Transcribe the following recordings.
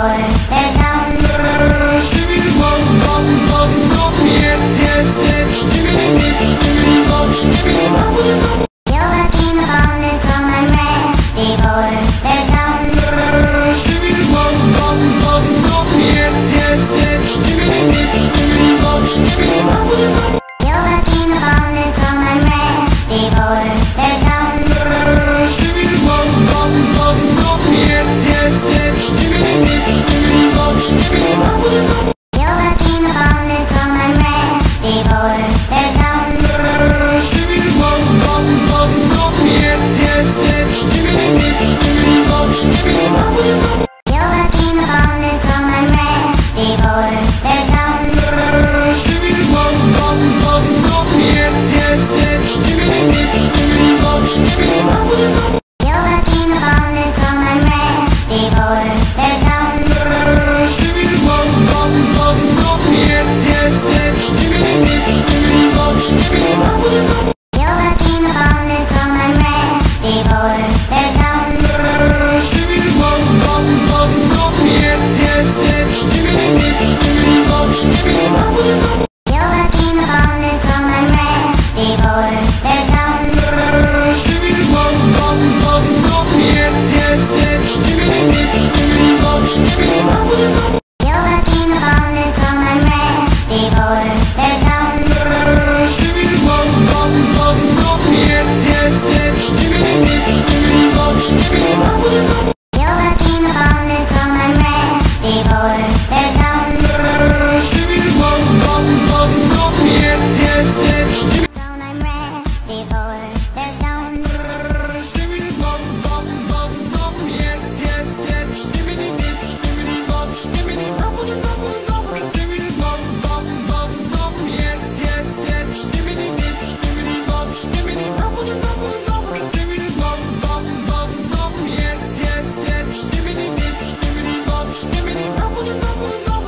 before there's sound. Skibidi Dop, Dop, Dop, Dop, yes, yes, yes. Skibidi Dop, Skibidi Dop. Kill the king upon this song, I'm ready for there's sound. Skibidi Dop, Dop, Dop, Dop, yes, yes, yes. Skibidi Dop, Skibidi Dop. Kill the king upon this song, I'm ready for there's sound. Skibidi Dop, Dop, Dop, Dop, yes, yes, yes. Skibidi Dop, Skibidi Dop. Kill the king upon this song, I'm ready for there's sound. Skibidi Dop, Dop, Dop, Dop, yes, yes, yes. Skibidi Dop, Skibidi Dop. Kill the king upon this song, I'm ready for there's sound. Skibidi Dop, Dop, Dop, Dop, yes, yes, yes. Skibidi Dop, Skibidi Dop. Kill the king upon this song, I'm ready for there's sound. Skibidi Dop, Dop, Dop, Dop, yes, yes, yes. Skibidi Dop, Skibidi Dop. Kill the king upon this song, I'm ready for there's sound. Skibidi Dop, Dop, Dop, Dop, yes, yes, yes. Skibidi Dop, Skibidi Dop. Kill the king upon this song, I'm ready for there's sound. Skibidi Dop, Dop, Dop, Dop, yes, yes, yes. Skibidi Dop, Skibidi Dop. Kill the king upon this song, I'm ready for there's sound. Skibidi Dop, Dop, Dop, Dop, yes, yes, yes. Skibidi Dop, Skibidi Dop. Kill the king upon this song, I'm ready for there's sound. Skibidi Dop, Dop, Dop, Dop, yes, yes, yes. Sound, I'm ready for there's sound. Skibidi Dop, Dop, Dop, Dop, yes, yes, yes. Skibidi Dop, Skibidi Dop. Skibidi Dop, Dop, Dop, Dop, yes, yes, yes. Skibidi Dop, Skibidi Dop. Skibidi Dop, Dop, Dop, Dop, yes, yes, yes. Skibidi Dop, Skibidi Dop. Skibidi Dop,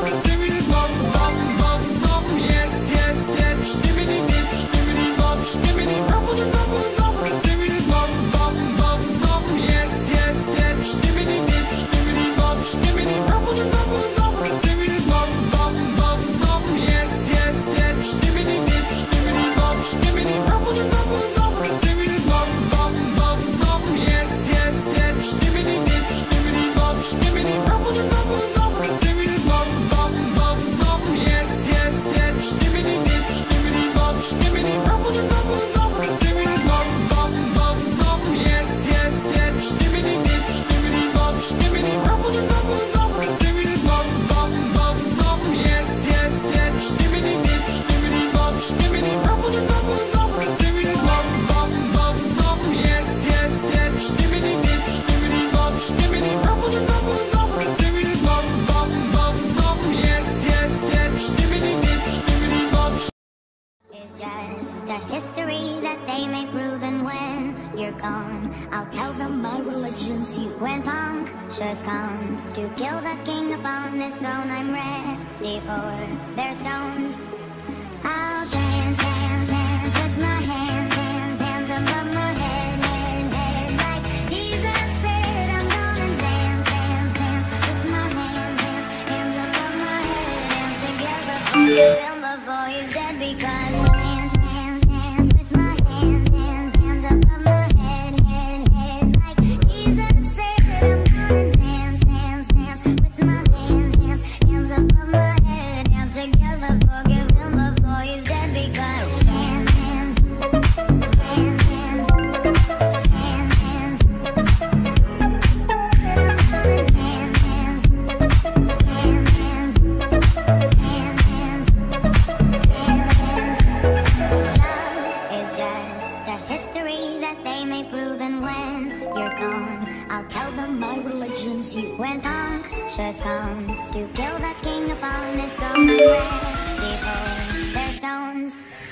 Dop, Dop, Dop, yes, yes, yes. Skibidi Dop, Skibidi Dop. Skibidi Dop, Dop, Dop, Dop, yes, yes, yes. Skibidi Dop, Skibidi Dop. Skibidi Dop, Dop, Dop, Dop, yes, yes, yes. Skibidi Dop, Skibidi Dop. Skibidi Dop, Dop, Dop, Dop, yes, yes, yes. Skibidi Dop, Skibidi Dop. Skibidi Dop, Dop, Dop, Dop, yes, yes, yes. Skibidi Dop, Skibidi Dop. Skibidi Dop, Dop, Dop, Dop, yes, yes, yes. Skibidi Dop, Skibidi Dop. Skibidi Dop, Dop, Dop, Dop, yes, yes, yes. Skibidi Dop, Skibidi Dop. Skibidi Dop, Dop, Dop, Dop, yes, yes, yes. Skibidi Dop, Skibidi Dop. Skibidi Dop, Dop, Dop, Dop, yes, yes, yes. Skibidi Dop. It's just a history that they may prove, and when you're gone, I'll tell them my religion's you. When punctures come to kill the king upon this throne, I'm ready for their stones. I'll dance, dance, dance with my hands, hands, hands above my head, head, head. Like Jesus said, I'm gonna dance, dance, dance with my hands, hands, hands above my head. Dance together for him before he's dead, because dance, dance, dance with my hands, hands, hands above my head, head, head. Like Jesus said, I'm gonna dance, dance, dance with my hands, hands, hands above my head. Dance together, forgive him before he's dead, because dance, dance, dance, dance, dance, dance. Dance, dance, dance, dance, dance, dance. Love is just a history that they may prove, and when you're gone, I'll tell them my religion's you. When punctures come to kill that king upon his throne, I'm ready for their stones.